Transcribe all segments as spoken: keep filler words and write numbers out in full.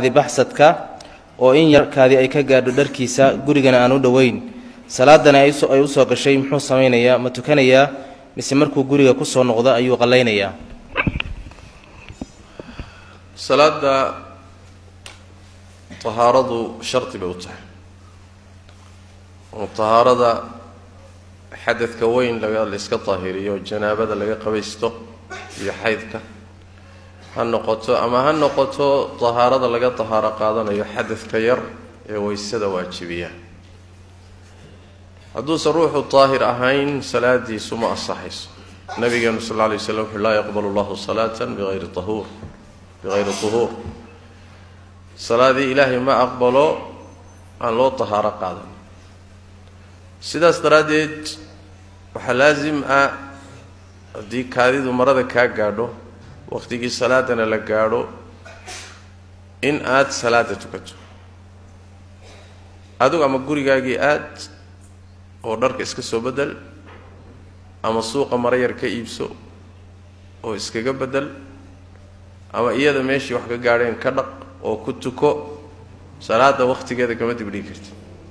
kaadi baxsadka oo in yar kaadi ay ka gaadho dharkiisa gurigana aan u dhaweyn salaadana ay soo ay u soo gashay muxuu sameeynaya ma tukanaya mise markuu guriga ku soo noqdo ayuu qaleynaya salaada tahaaradu sharti bay u tahay oo tahaarada xadadka weyn laga iska taahiriyo janaabada laga qabaysto iyo xaydka ha noqoto ama ha noqoto tahaarada laga tahaaro qaadanayo xadadka yar ee weysada waajibiya hadduu ruuxu taahir ahayn salaadiisu ma asaxayso nabigeenu sallallahu alayhi wasallam la yaqbalu Allahu salatan bighayri tahur bighayri tuhur salaadi ilaahi ma aqbalo aan loo tahaaro qaadan sidaas daraadeed waxa laazim ah hadii kaadidu marada ka gaadho waqtigii salaadana la gaadho in aad salaada tukato adigu ama gurigaagii aad oo dharka iska soo bedel ama suuqa mara yar ka iibso oo iskaga bedel ama iyada meeshii wax ka gaadheen ka dhaq oo ku tuko salaada waqtigeeda kama dibdhigi kartid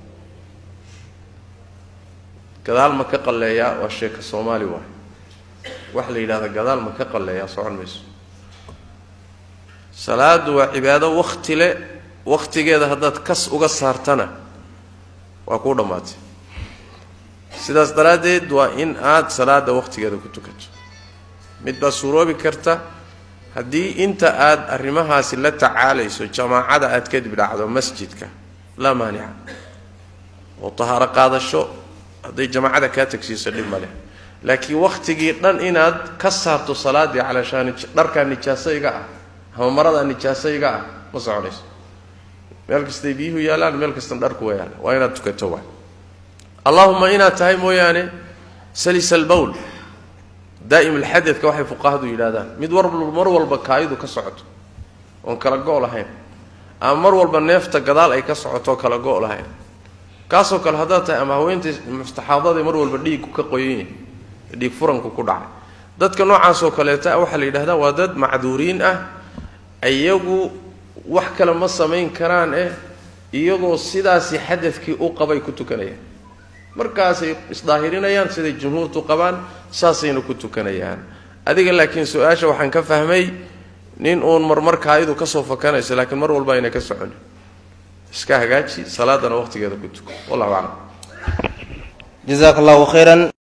gadaal ma ka qaleeyaa waa sheeka Soomaali waay wax la yiraahdo gadaal ma ka qaleeyaa socon mayso salaadu waa cibaado waqti le waqtigeeda haddaad kas uga saartana waa ku dhamaatay sidaas daraadeed waa in aad salaada waqtigeeda ku tukato mid baa suuroobi karta haddii inta aad arrimahaasi la tacaalayso jamaacada aad ka dib dhacdo masjidka la maanica oo tahaaro qaadasho haddii jamaacada ka tagsiiso dhib male laakiin waqtigii dhan inaad ka saarto salaadii calashaan dharka nijaasayga ah ama marada nijaasayga ah ma soconayso meel kasta biyuhu yaalaan meel kasta dharku wayaan waa inaad tukato waa allahumma ina tahay mooyaane salis albawl daa'im alhadath ka waxay fuqahadu yiraahdaan mid warba mar walba kaayadu ka socoto on kala gool ahayn ama mar walba neefta gadaal ay ka socoto kala gool ahayn kaasoo kale hadaa tahay ama haweenta mustaxaadada mar walba dhiig ka qoyeen dhiig furanku ku dhacay dadka noocaas oo kale taa waxa la yiraahdaa waa dad macduuriin ah ayagu wax kale ma sameyn karaan ee iyagoo sidaas xadadkii u qabay ku tukanayaan markaas ay isdaahirinayaan sida jumhuurtu qabaan saasayna ku tukanayaan adiga laakiin su'aasha waxaan ka fahmay nin uun marmar kaayadu ka soo fakanayso laakiin mar walba inay ka socon iska hagaaji salaadana waqtigeeda ku tuko wallahu a'lam jazakallahu khairan.